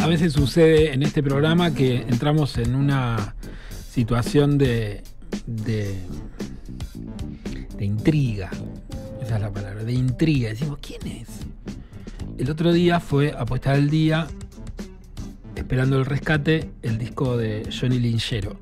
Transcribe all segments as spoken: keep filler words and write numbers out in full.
a veces sucede en este programa que entramos en una situación de, de, de intriga. Esa es la palabra, de intriga. Decimos, ¿quién es? El otro día fue Apuesta del Día, Esperando el Rescate, el disco de Johnny Linchero.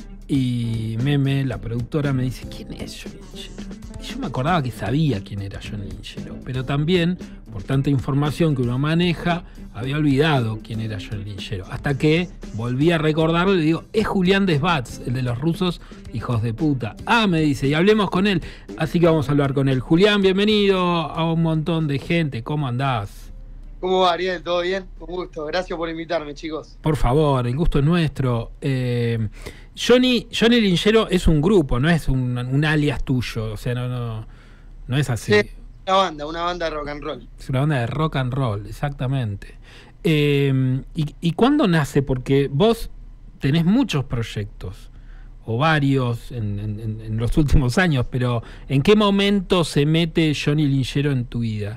Y Meme, la productora, me dice, ¿quién es Johnny Linchero? Y yo me acordaba que sabía quién era Johnny Linchero, pero también, por tanta información que uno maneja, había olvidado quién era Johnny Linchero. Hasta que volví a recordarlo y le digo, es Julián Desbats, el de los rusos, hijos de puta. Ah, me dice, y hablemos con él. Así que vamos a hablar con él. Julián, bienvenido a un montón de gente. ¿Cómo andás? ¿Cómo va, Ariel? ¿Todo bien? Un gusto. Gracias por invitarme, chicos. Por favor, el gusto es nuestro. Eh, Johnny, Johnny Linchero es un grupo, no es un, un alias tuyo. O sea, no, no, no es así. Sí, una banda, una banda de rock and roll. Es una banda de rock and roll, exactamente. Eh, y, ¿Y cuándo nace? Porque vos tenés muchos proyectos, o varios en, en, en los últimos años, pero ¿en qué momento se mete Johnny Linchero en tu vida?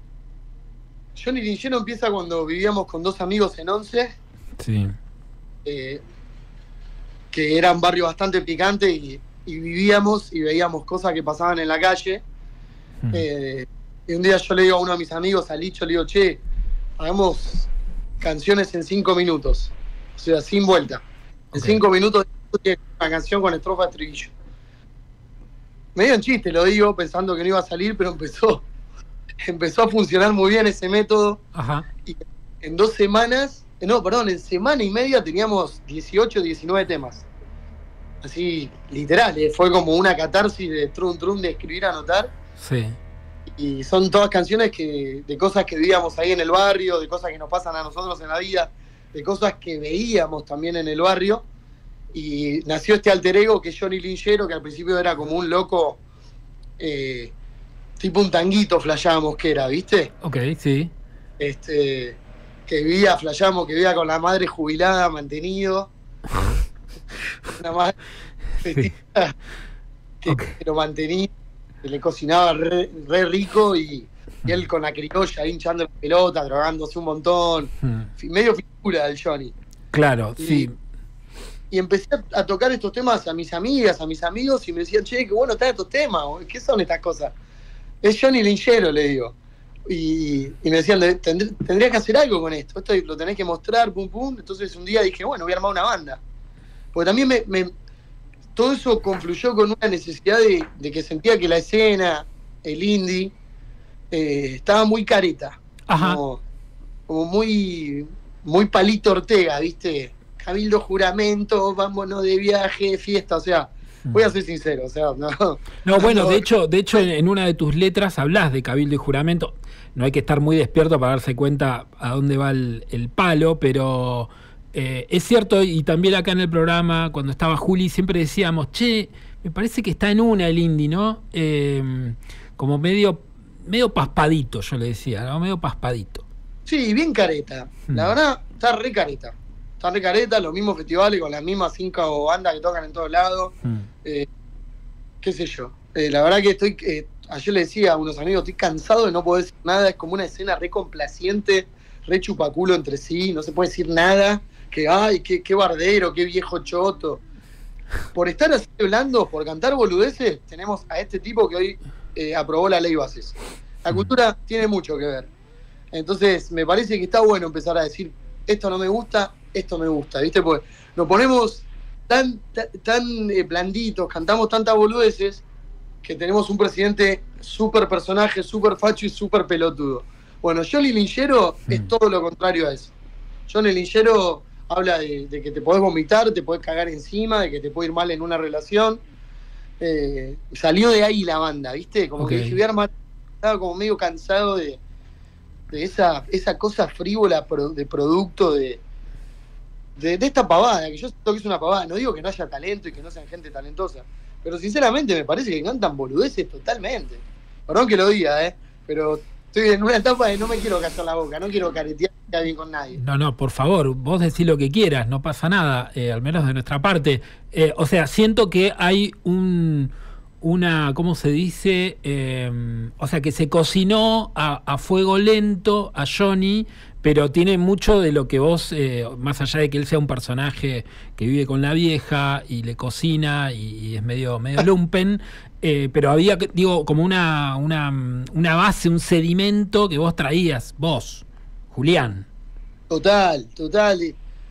Johnny Linchero empieza cuando vivíamos con dos amigos en Once, sí. eh, que era un barrio bastante picante y, y vivíamos y veíamos cosas que pasaban en la calle. Hmm. Eh, y un día yo le digo a uno de mis amigos, a Licho, le digo, che, hagamos canciones en cinco minutos, o sea, sin vuelta. En okay. cinco minutos una canción con estrofa de estribillo. Medio en chiste lo digo, pensando que no iba a salir, pero empezó. Empezó a funcionar muy bien ese método. Ajá. Y en dos semanas, no, perdón, en semana y media teníamos dieciocho, diecinueve temas. Así, literal, eh, fue como una catarsis de trum trum de escribir, anotar. Sí. Y son todas canciones que de cosas que vivíamos ahí en el barrio, de cosas que nos pasan a nosotros en la vida, de cosas que veíamos también en el barrio. Y nació este alter ego que es Johnny Linchero, que al principio era como un loco... Eh, tipo un tanguito flashábamos que era, ¿viste? Ok, sí. Este, que vivía, flashábamos que vivía con la madre jubilada, mantenido. Una madre sí. que, okay. que lo mantenía, que le cocinaba re, re rico y, y él con la criolla hinchando la pelota, drogándose un montón. Hmm. Medio figura del Johnny. Claro, y, sí. Y empecé a tocar estos temas a mis amigas, a mis amigos, y me decían, che, qué bueno están estos temas, ¿qué son estas cosas? Es Johnny Linchero, le digo. Y, y me decían, Tendr, tendrías que hacer algo con esto. Esto lo tenés que mostrar, pum, pum. Entonces un día dije, bueno, voy a armar una banda. Porque también me, me todo eso confluyó con una necesidad de, de que sentía que la escena, el indie, eh, estaba muy careta. Ajá. Como, como muy, muy Palito Ortega, ¿viste? Cabildo, juramento, vámonos de viaje, fiesta, o sea... Voy a ser sincero, o sea, no... No, bueno, de hecho, de hecho en una de tus letras hablas de cabildo y juramento. No hay que estar muy despierto para darse cuenta a dónde va el, el palo, pero eh, es cierto, y también acá en el programa, cuando estaba Juli, siempre decíamos, che, me parece que está en una el indie, ¿no? Eh, como medio, medio paspadito, yo le decía, ¿no? Medio paspadito. Sí, bien careta. Hmm. La verdad, está re careta. Está re careta, los mismos festivales con las mismas cinco bandas que tocan en todos lados. Hmm. Eh, qué sé yo. Eh, la verdad que estoy... Eh, ayer le decía a unos amigos, estoy cansado de no poder decir nada. Es como una escena re complaciente, re chupaculo entre sí. No se puede decir nada. Que, ay, qué, qué bardero, qué viejo choto. Por estar así hablando, por cantar boludeces, tenemos a este tipo que hoy eh, aprobó la ley Bases. La cultura tiene mucho que ver. Entonces, me parece que está bueno empezar a decir, esto no me gusta, esto me gusta, ¿viste? Porque nos ponemos tan, tan, tan eh, blanditos, cantamos tantas boludeces, que tenemos un presidente súper personaje, súper facho y súper pelotudo. Bueno, Johnny Linchero mm. es todo lo contrario a eso. Johnny Linchero habla de, de que te podés vomitar, te podés cagar encima, de que te puede ir mal en una relación. Eh, salió de ahí la banda, ¿viste? Como okay. que dije, estaba como medio cansado de, de esa, esa cosa frívola pro, de producto de, de, de esta pavada, que yo siento que es una pavada. No digo que no haya talento y que no sean gente talentosa, pero sinceramente me parece que cantan boludeces totalmente. Perdón que lo diga, ¿eh? Pero estoy en una etapa de no me quiero callar la boca, no quiero caretear bien con nadie. No, no, por favor, vos decís lo que quieras, no pasa nada, eh, al menos de nuestra parte. Eh, o sea, siento que hay un... una, ¿cómo se dice? Eh, o sea, que se cocinó a, a fuego lento a Johnny pero tiene mucho de lo que vos, eh, más allá de que él sea un personaje que vive con la vieja y le cocina y, y es medio, medio lumpen, eh, pero había, digo, como una, una, una base, un sedimento que vos traías, vos, Julián. Total, total.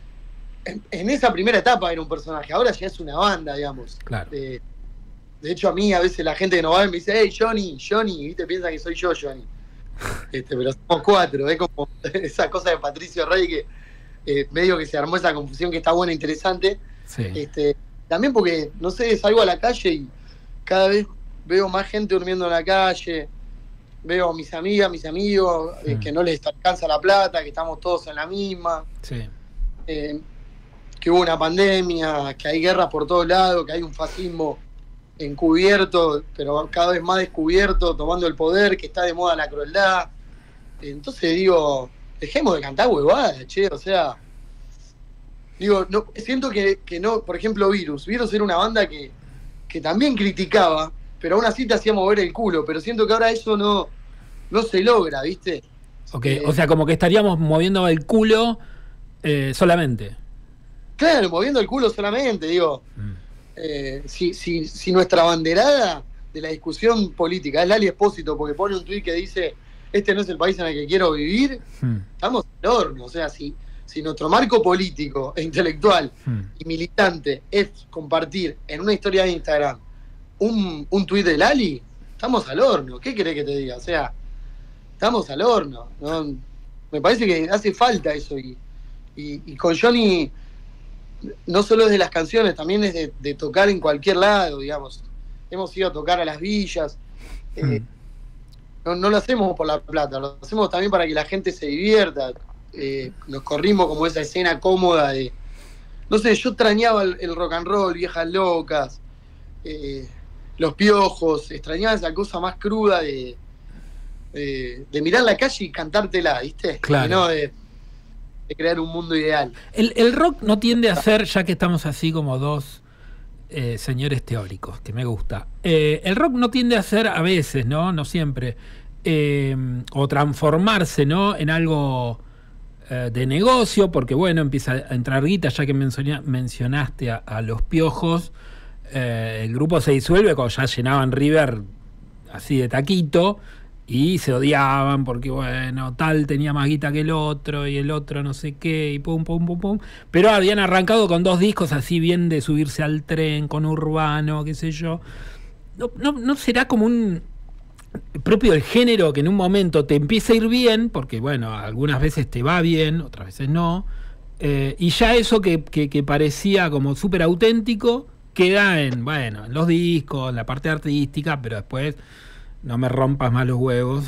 En, en esa primera etapa era un personaje, ahora ya es una banda, digamos. Claro. Eh, de hecho, a mí a veces la gente que nos va me dice, hey, Johnny, Johnny, ¿viste? Piensa que soy yo, Johnny. Este, pero somos cuatro, es como esa cosa de Patricio Rey que eh, medio que se armó esa confusión que está buena, interesante. Sí. Este, también porque, no sé, salgo a la calle y cada vez veo más gente durmiendo en la calle, veo a mis amigas, mis amigos, eh, mm. que no les alcanza la plata, que estamos todos en la misma, sí. eh, que hubo una pandemia, que hay guerras por todos lados, que hay un fascismo encubierto, pero cada vez más descubierto, tomando el poder, que está de moda la crueldad. Entonces digo, dejemos de cantar huevadas, che, o sea, digo, no, siento que, que no, por ejemplo, Virus, Virus era una banda que, que también criticaba, pero aún así te hacía mover el culo, pero siento que ahora eso no, no se logra, ¿viste? Ok, eh, o sea, como que estaríamos moviendo el culo eh, solamente. Claro, moviendo el culo solamente, digo. Mm. Eh, si, si, si nuestra banderada de la discusión política es Lali Espósito porque pone un tuit que dice este no es el país en el que quiero vivir, hmm. estamos al horno. O sea, si, si nuestro marco político e intelectual hmm. y militante es compartir en una historia de Instagram un, un tuit de Lali, estamos al horno. ¿Qué querés que te diga? O sea, estamos al horno, ¿no? Me parece que hace falta eso y, y, y con Johnny no solo es de las canciones, también es de, de tocar en cualquier lado, digamos. Hemos ido a tocar a las villas. Eh, mm. no, no lo hacemos por la plata, lo hacemos también para que la gente se divierta. Eh, nos corrimos como esa escena cómoda de... No sé, yo extrañaba el, el rock and roll, Viejas Locas, eh, Los Piojos, extrañaba esa cosa más cruda de, de, de mirar la calle y cantártela, ¿viste? Claro. Y no de... de crear un mundo ideal. El, el rock no tiende a ser, ya que estamos así como dos eh, señores teóricos, que me gusta, eh, el rock no tiende a ser a veces, ¿no? No siempre, eh, o transformarse, ¿no? En algo eh, de negocio, porque bueno, empieza a entrar guita, ya que menciona, mencionaste a, a Los Piojos, eh, el grupo se disuelve cuando ya llenaban River así de taquito, y se odiaban porque, bueno, tal tenía más guita que el otro y el otro no sé qué y pum, pum, pum, pum. Pero habían arrancado con dos discos así bien de subirse al tren, con Urbano, qué sé yo. ¿No, no, no será como un propio del género que en un momento te empieza a ir bien? Porque, bueno, algunas veces te va bien, otras veces no. Eh, y ya eso que, que, que parecía como súper auténtico queda en, bueno, en los discos, en la parte artística, pero después... No me rompas más los huevos.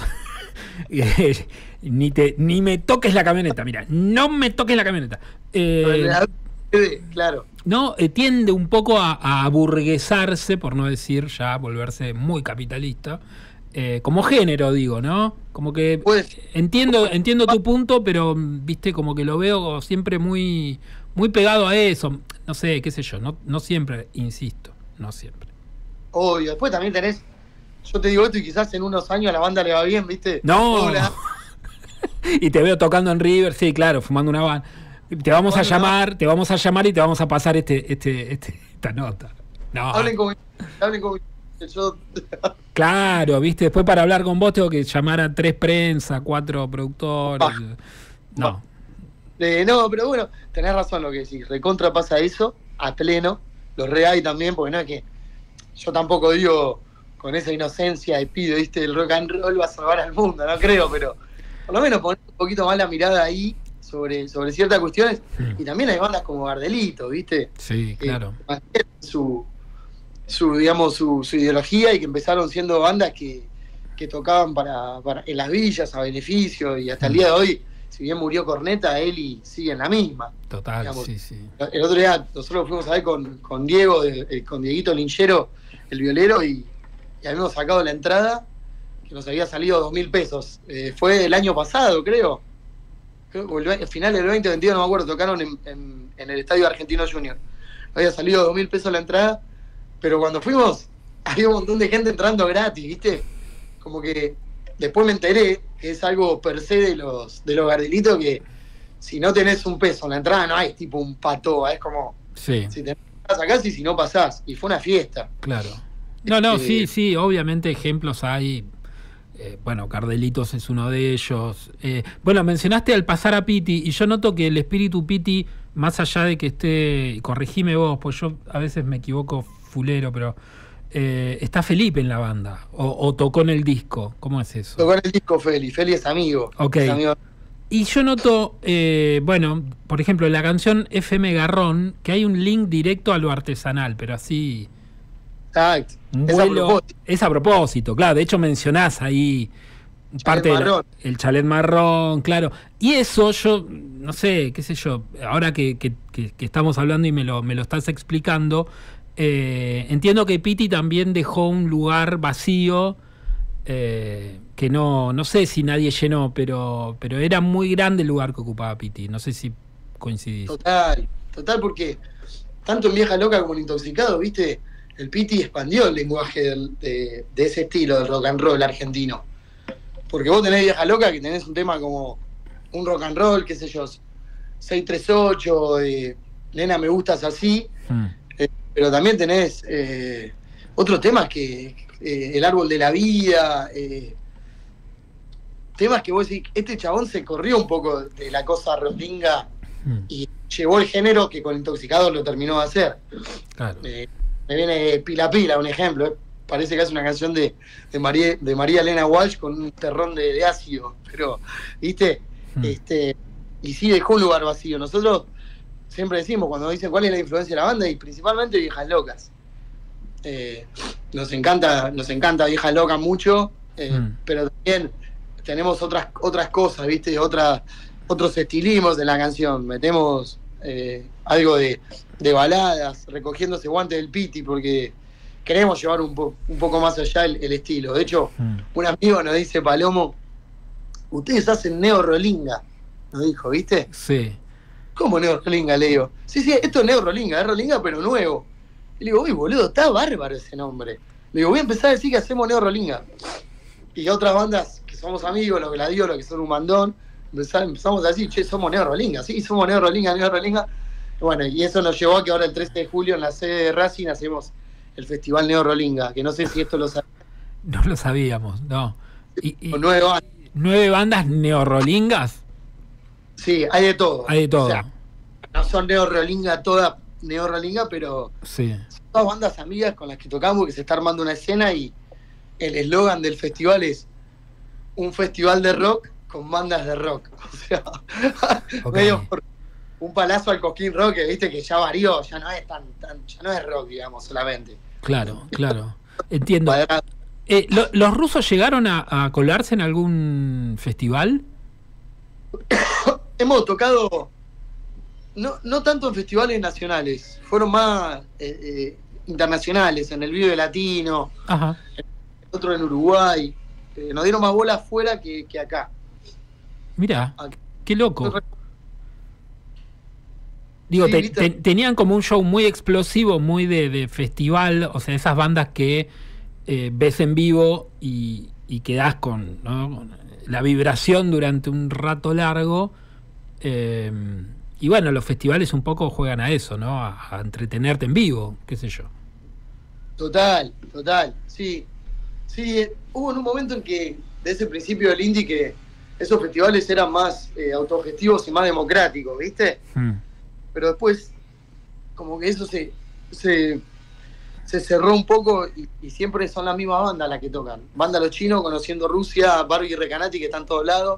ni te ni me toques la camioneta. Mira, no me toques la camioneta. Eh, claro. No, eh, tiende un poco a, a aburguesarse, por no decir ya volverse muy capitalista. Eh, como género, digo, ¿no? Como que pues, entiendo entiendo tu punto, pero viste, como que lo veo siempre muy muy pegado a eso. No sé, qué sé yo. No, no siempre, insisto, no siempre. Obvio. Después también tenés... Yo te digo esto y quizás en unos años a la banda le va bien, ¿viste? No. Y te veo tocando en River, sí, claro, fumando una banda. Te vamos bueno, a llamar, no. te vamos a llamar y te vamos a pasar este, este, este, esta nota. No. Hablen con hablen con yo. Claro, viste, después para hablar con vos tengo que llamar a tres prensa, cuatro productores. Ah. No. Eh, no, pero bueno, tenés razón lo que decís. Recontra pasa eso, a pleno. Lo re hay también, porque no es que yo tampoco digo con esa inocencia y pido, ¿viste? El rock and roll va a salvar al mundo, no creo, pero por lo menos poner un poquito más la mirada ahí sobre, sobre ciertas cuestiones. Sí. Y también hay bandas como Gardelito, ¿viste? Sí, claro. Que su, su, digamos, su, su ideología y que empezaron siendo bandas que, que tocaban para, para en las villas a beneficio y hasta el día de hoy, si bien murió Corneta, Eli sigue en la misma. Total, digamos. Sí, sí. El otro día nosotros fuimos a ver con, con Diego, de, con Dieguito Linchero, el violero, y y habíamos sacado la entrada que nos había salido dos mil pesos. Eh, fue el año pasado, creo. creo que el final del veinte veintidós, no me acuerdo, tocaron en, en, en el Estadio Argentino Junior. Había salido dos mil pesos la entrada, pero cuando fuimos había un montón de gente entrando gratis, ¿viste? Como que después me enteré que es algo per se de los, de los Gardelitos, que si no tenés un peso en la entrada no hay tipo un pató, es como sí. si te sacás y si no pasás, y fue una fiesta. Claro. No, no, Eh, sí, sí, obviamente ejemplos hay. Eh, bueno, Gardelitos es uno de ellos. Eh, bueno, mencionaste al pasar a Piti, y yo noto que el espíritu Piti, más allá de que esté, corregime vos, pues yo a veces me equivoco fulero, pero eh, está Felipe en la banda, o, o tocó en el disco, ¿cómo es eso? Tocó en el disco Feli, Feli es amigo. Ok. Es amigo. Y yo noto, eh, bueno, por ejemplo, en la canción F M Garrón, que hay un link directo a lo artesanal, pero así... Exacto. Un Es a vuelo, propósito. es a propósito, claro. De hecho, mencionás ahí parte de la- el chalet marrón, claro. Y eso yo, no sé, qué sé yo, ahora que, que, que, que estamos hablando y me lo, me lo estás explicando, eh, entiendo que Piti también dejó un lugar vacío, eh, que no, no sé si nadie llenó, pero, pero era muy grande el lugar que ocupaba Piti. No sé si coincidís. Total, total, porque tanto en Vieja Loca como en Intoxicado, viste, el Piti expandió el lenguaje del- de, de ese estilo del rock and roll argentino. Porque vos tenés Vieja Loca, que tenés un tema como un rock and roll, qué sé yo, seis tres ocho, eh, Nena me gustas así, Mm. eh, pero también tenés eh, otros temas que eh, El árbol de la vida, eh, temas que vos decís, este chabón se corrió un poco de la cosa rolinga Mm. y llevó el género que con Intoxicado lo terminó de hacer. Claro. Eh, me viene Pila Pila, un ejemplo. eh. Parece que es una canción de, de, María, de María Elena Walsh con un terrón de, de ácido, pero, ¿viste? Mm. Este, y sí dejó un lugar vacío. Nosotros siempre decimos, cuando dicen cuál es la influencia de la banda, y principalmente Viejas Locas. Eh, nos encanta, nos encanta Viejas Locas mucho, eh, Mm. pero también tenemos otras, otras cosas, ¿viste? Otras, otros estilismos en la canción. Metemos eh, algo de, de baladas, recogiendo ese guante del Piti, porque queremos llevar un, po- un poco más allá el, el estilo. De hecho, Mm. un amigo nos dice, Palomo, ustedes hacen neo-rolinga, nos dijo, ¿viste? Sí. ¿Cómo neo-rolinga? Le digo, sí, sí, esto es neo-rolinga, es rolinga pero nuevo. Y le digo, uy, boludo, está bárbaro ese nombre. Le digo, voy a empezar a decir que hacemos neo-rolinga. Y otras bandas que somos amigos, los Gladiolos, que son un mandón, empezamos, empezamos a decir, che, somos neo-rolinga, sí, somos neo-rolinga, neo-rolinga. Bueno, y eso nos llevó a que ahora el trece de julio en la sede de Racing hacemos el Festival Neo-Rolinga, que no sé si esto lo sabe. No lo sabíamos, no. Y, y Con nueve bandas. nueve bandas neorrolingas, Sí, hay de todo. hay de todo. O sea, no son neo-rolinga todas neo-rolinga, pero Sí. son todas bandas amigas con las que tocamos, que se está armando una escena y el eslogan del festival es un festival de rock con bandas de rock. O sea, Ok. medio por un palazo al Cosquín Rock, que viste que ya varió, ya no es tan, tan, ya no es rock, digamos, solamente. Claro, claro. Entiendo. Cuadrado. Eh, lo- ¿Los rusos llegaron a, a colarse en algún festival? Hemos tocado, no, no tanto en festivales nacionales, fueron más eh, eh, internacionales, en el Vive Latino, Ajá. otro en Uruguay. Eh, nos dieron más bola afuera que, que acá. Mirá, Acá. qué loco. Digo, Sí, te- ¿viste? te- tenían como un show muy explosivo, muy de, de festival, o sea, esas bandas que eh, ves en vivo y, y quedás con, ¿no? con la vibración durante un rato largo. eh, y bueno, los festivales un poco juegan a eso, ¿no? A, a entretenerte en vivo, qué sé yo. Total, total, sí. Sí, eh, hubo en un momento en que, de ese principio del indie, que esos festivales eran más eh, autogestivos y más democráticos, ¿viste? Mm. Pero después, como que eso se, se, se cerró un poco y, y siempre son la misma banda la que tocan. Banda Los Chinos, Conociendo Rusia, Barbie Recanati, que están en todos lados.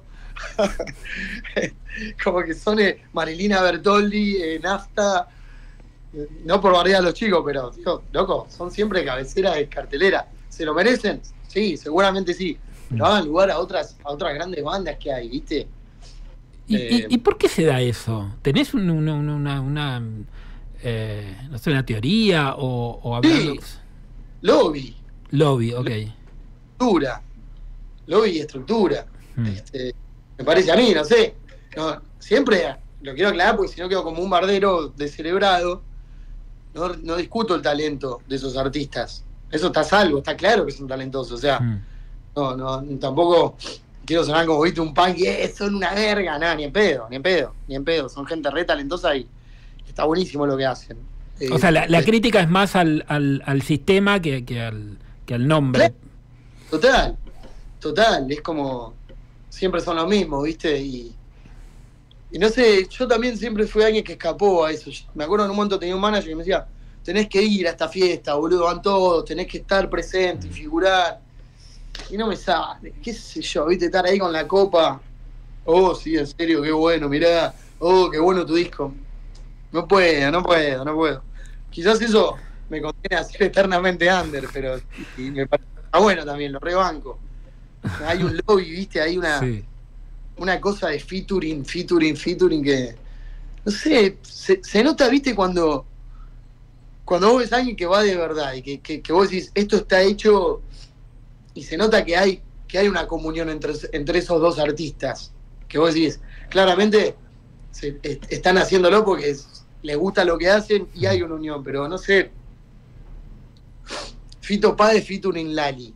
Como que son eh, Marilina Bertoldi, eh, Nafta, eh, no por bardear a los chicos, pero, digo, loco, son siempre cabecera de cartelera. ¿Se lo merecen? Sí, seguramente sí. Pero hagan lugar a otras, a otras grandes bandas que hay, ¿viste? ¿Y, Eh, y, y por qué se da eso? ¿Tenés un- una, una, una, una, eh, no sé, una teoría o, o hablando? Sí. Lobby, Lobby, ok. estructura. Lobby y estructura. Mm. Este, me parece a mí, no sé. No, siempre lo quiero aclarar porque si no quedo como un bardero descerebrado. No, no discuto el talento de esos artistas. Eso está a salvo, está claro que son talentosos. O sea, Mm. no, no, tampoco quiero sonar como, viste, un punk, y eh, son una verga, nada, ni en pedo, ni en pedo, ni en pedo, son gente re talentosa y está buenísimo lo que hacen. Eh, o sea, la, la eh, crítica es más al, al, al sistema que, que, al, que al nombre. Total, total, es como, siempre son los mismos, viste, y, y no sé, yo también siempre fui alguien que escapó a eso. Me acuerdo en un momento tenía un manager que me decía, tenés que ir a esta fiesta, boludo, van todos, tenés que estar presente y figurar. Y no me sale, qué sé yo, viste, estar ahí con la copa. Oh, sí, en serio, qué bueno, mirá. Oh, qué bueno tu disco. No puedo, no puedo, no puedo. Quizás eso me conviene a ser eternamente under, pero y me parece ah, bueno también, lo rebanco. Hay un lobby, viste, hay una, sí. una cosa de featuring, featuring, featuring que, no sé, se, se nota, viste, cuando, cuando vos ves a alguien que va de verdad y que, que, que vos decís, esto está hecho... Y se nota que hay que hay una comunión entre, entre esos dos artistas. Que vos decís, claramente se, est, están haciéndolo porque es, les gusta lo que hacen y hay una unión. Pero no sé. Fito Páez featuring Lali.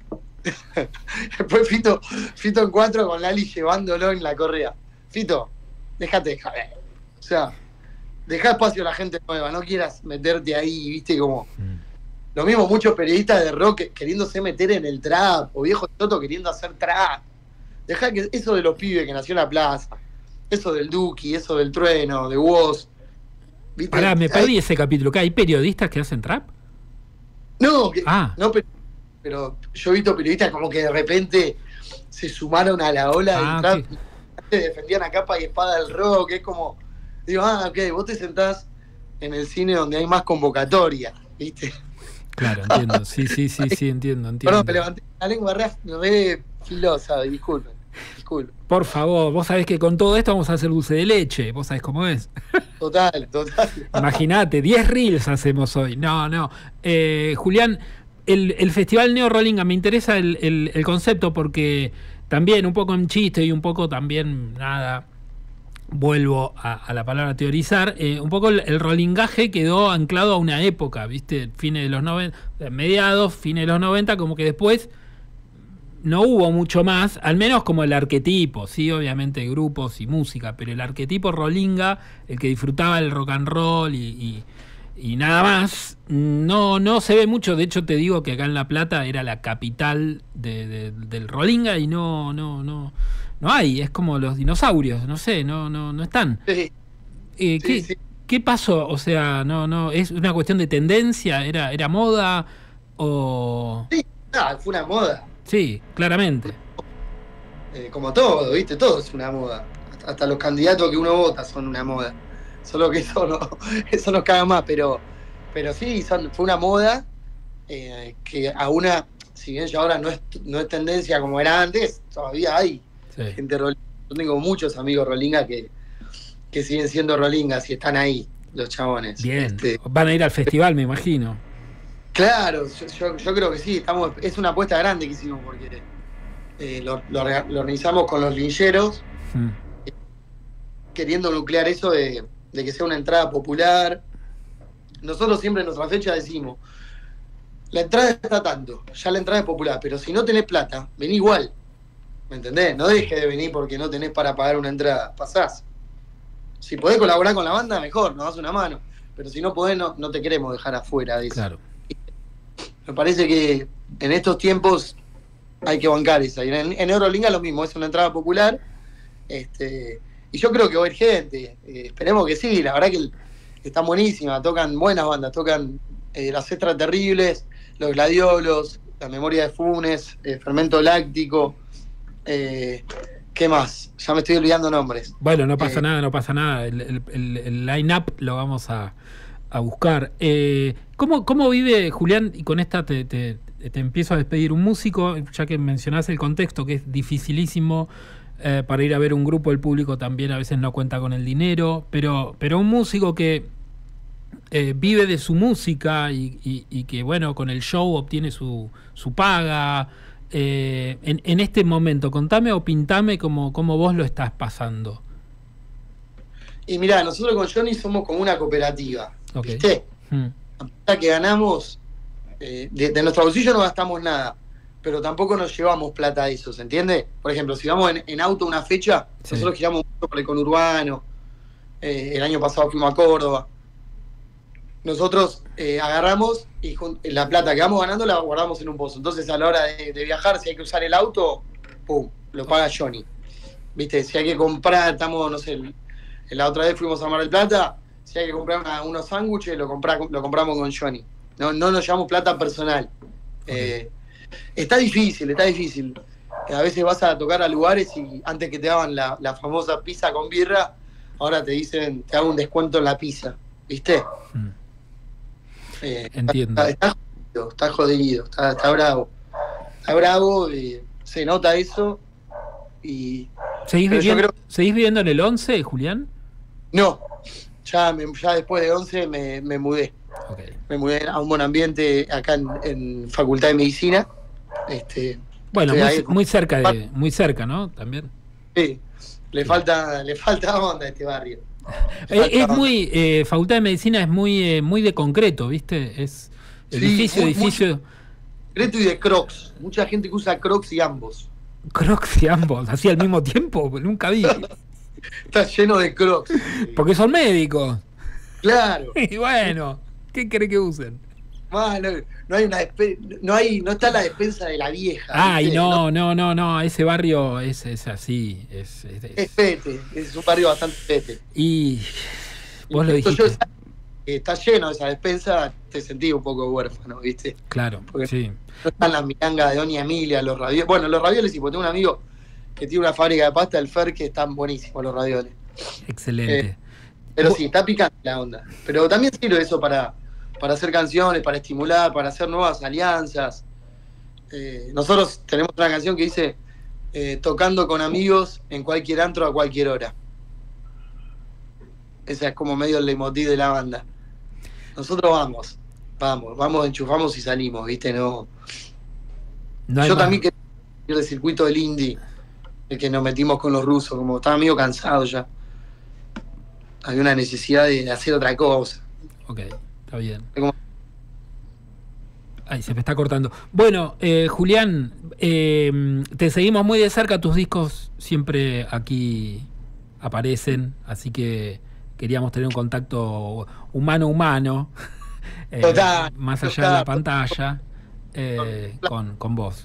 Después Fito, Fito en cuatro con Lali llevándolo en la correa. Fito, déjate dejar. O sea, dejá espacio a la gente nueva. No quieras meterte ahí, viste, como... Lo mismo muchos periodistas de rock queriéndose meter en el trap, o viejos Toto queriendo hacer trap. Dejá que eso de los pibes que nació en la plaza, eso del Duki, eso del Trueno, de Woz. Pará, me perdí hay... ese capítulo. ¿Qué hay periodistas que hacen trap? No, que, ah. no pero, pero yo he visto periodistas como que de repente se sumaron a la ola ah, del trap okay. y defendían a capa y espada el rock. Es como, digo, ah, ok, vos te sentás en el cine donde hay más convocatoria, ¿viste? Claro, entiendo, sí, sí, sí, sí, entiendo, entiendo. Perdón, me levanté la lengua re, re filosa, disculpen, disculpen. Por favor, vos sabés que con todo esto vamos a hacer dulce de leche, vos sabés cómo es. Total, total. Imagínate, diez reels hacemos hoy. No, no. Eh, Julián, el, el Festival Neo Rollinga, me interesa el, el, el concepto porque también un poco en chiste y un poco también, nada... Vuelvo a, a la palabra teorizar, eh, un poco el, el rollingaje quedó anclado a una época, ¿viste? Fines de los noventa, mediados, fines de los noventa, como que después no hubo mucho más, al menos como el arquetipo, sí, obviamente grupos y música, pero el arquetipo rollinga, el que disfrutaba el rock and roll y, y, y nada más, no, no se ve mucho. De hecho te digo que acá en La Plata era la capital de, de, del rollinga y no, no, no... No hay, es como los dinosaurios, no sé, no, no, no están. Sí. Eh, ¿qué, sí, sí. ¿Qué pasó? O sea, no, no, es una cuestión de tendencia, era, era moda o. Sí, no, fue una moda. Sí, claramente. Eh, como todo, viste, todo es una moda. Hasta, hasta los candidatos que uno vota son una moda. Solo que eso no, eso nos caga más, pero, pero sí, son, fue una moda eh, que a una, si bien ya ahora no es, no es tendencia como era antes, todavía hay. Sí. Gente rolinga. Yo tengo muchos amigos rolinga que, que siguen siendo rolingas y están ahí, los chabones. Bien, este, van a ir al festival, me imagino. Claro, yo, yo, yo creo que sí, estamos, es una apuesta grande que hicimos porque eh, lo, lo, lo organizamos con los lincheros, hmm. eh, queriendo nuclear eso de, de que sea una entrada popular. Nosotros siempre en nuestra fecha decimos, la entrada está tanto, ya la entrada es popular, pero si no tenés plata, vení igual. ¿Me entendés? No dejes de venir porque no tenés para pagar una entrada. Pasás. Si podés colaborar con la banda, mejor, nos das una mano. Pero si no podés, no, no te queremos dejar afuera de eso. Claro. Me parece que en estos tiempos hay que bancar esa. Y en, en Eurolinga lo mismo, es una entrada popular. Este, y yo creo que va a ir gente. Eh, esperemos que sí, la verdad que están buenísimas. Tocan buenas bandas, tocan eh, Las Extraterribles, Los Gladiolos, La Memoria de Funes, eh, Fermento Láctico. Eh, ¿Qué más? Ya me estoy olvidando nombres. Bueno, no pasa eh, nada, no pasa nada. El, el, el, el line-up lo vamos a, a buscar. Eh, ¿cómo, ¿Cómo vive, Julián? Y con esta te, te, te empiezo a despedir. Un músico, ya que mencionás el contexto, que es dificilísimo eh, para ir a ver un grupo, el público también a veces no cuenta con el dinero, pero, pero un músico que eh, vive de su música y, y, y que, bueno, con el show obtiene su, su paga. Eh, en, en este momento, contame o pintame cómo, cómo vos lo estás pasando. Y mirá, nosotros con Johnny somos como una cooperativa, okay. ¿Viste? Hmm. A pesar que ganamos, eh, de, de nuestro bolsillo no gastamos nada, pero tampoco nos llevamos plata a eso, ¿se entiende? Por ejemplo, si vamos en, en auto una fecha, sí. nosotros giramos mucho por el conurbano, eh, el año pasado fuimos a Córdoba. Nosotros eh, agarramos y la plata que vamos ganando la guardamos en un pozo. Entonces a la hora de, de viajar, si hay que usar el auto, pum, lo paga Johnny. ¿Viste? Si hay que comprar, estamos, no sé, la otra vez fuimos a Mar del Plata, si hay que comprar una, unos sándwiches, lo, lo compramos con Johnny. No, no nos llevamos plata personal. Okay. Eh, está difícil, está difícil. A veces vas a tocar a lugares y antes que te daban la, la famosa pizza con birra, ahora te dicen, te hago un descuento en la pizza. ¿Viste? Mm. Eh, Entiendo. Está, está jodido, está jodido, está, está bravo. Está bravo, eh, se nota eso. Y ¿Seguís viviendo, creo... ¿Seguís viviendo en el once, Julián? No, ya, me, ya después de once me, me mudé. Okay. Me mudé a un buen ambiente acá en, en Facultad de Medicina. Este, bueno, muy, ahí, muy cerca de, muy cerca, ¿no? También. Sí, le sí. falta, le falta onda a este barrio. Es, es muy, eh, Facultad de Medicina es muy, eh, muy de concreto, ¿viste? Es edificio, sí, muy, edificio. Muy concreto y de Crocs. Mucha gente que usa Crocs y ambos. Crocs y ambos, así al mismo tiempo, nunca vi. Está lleno de Crocs. Porque son médicos. Claro. Y bueno, ¿qué cree que usen? Ah, no, no hay una no hay no está la despensa de la vieja. Ay, ¿viste? no, no, no, no, ese barrio es, es así, es, es, es... es pete, es un barrio bastante pete. Y vos y lo dijiste. Yo, está lleno de esa despensa, te sentí un poco huérfano, ¿viste? Claro, porque sí. No están las milangas de Doña Emilia, los ravioles. Bueno, los ravioles, sí, porque tengo un amigo que tiene una fábrica de pasta, el Fer, que están buenísimos los ravioles. Excelente. Eh, pero sí, está picante la onda. Pero también sirve eso para, para hacer canciones, para estimular, para hacer nuevas alianzas. Eh, nosotros tenemos una canción que dice eh, tocando con amigos en cualquier antro a cualquier hora. Esa es como medio el leitmotiv de la banda. Nosotros vamos, vamos, vamos, enchufamos y salimos, ¿viste? No. no Yo más. También quería ir del circuito del indie, el que nos metimos con los rusos, como estaba medio cansado ya. Había una necesidad de hacer otra cosa. Ok, está bien. Como... Ay, se me está cortando. Bueno, eh, Julián, eh, te seguimos muy de cerca, tus discos siempre aquí aparecen, así que queríamos tener un contacto humano-humano, eh, total, más allá total, de la pantalla, eh, con, con vos.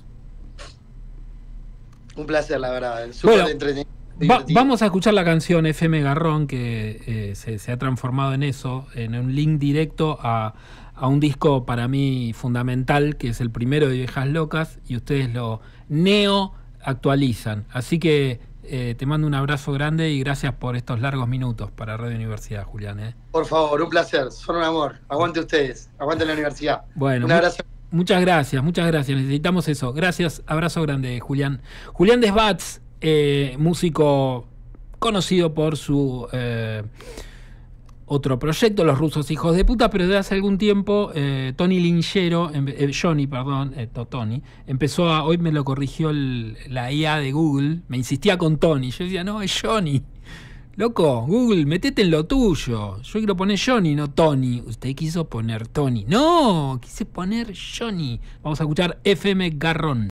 Un placer, la verdad. Súper bueno, entretenido. Va, vamos a escuchar la canción F M Garrón, que eh, se, se ha transformado en eso, en un link directo a, a un disco para mí fundamental, que es el primero de Viejas Locas, y ustedes lo neo actualizan. Así que eh, te mando un abrazo grande y gracias por estos largos minutos para Radio Universidad, Julián. ¿eh? Por favor, un placer, son un amor. Aguante ustedes, aguante la universidad. Bueno, un abrazo. Mu muchas gracias, muchas gracias. Necesitamos eso. Gracias, abrazo grande, Julián. Julián Desbats, eh, músico conocido por su eh, otro proyecto, Los Rusos Hijos de Puta, pero desde hace algún tiempo eh, Tony Linchero, eh, Johnny, perdón, eh, Tony, empezó a, hoy me lo corrigió el, la I A de Google, me insistía con Tony, yo decía, no, es Johnny. Loco, Google, metete en lo tuyo. Yo quiero poner Johnny, no Tony. Usted quiso poner Tony. No, quise poner Johnny. Vamos a escuchar F M Garrón.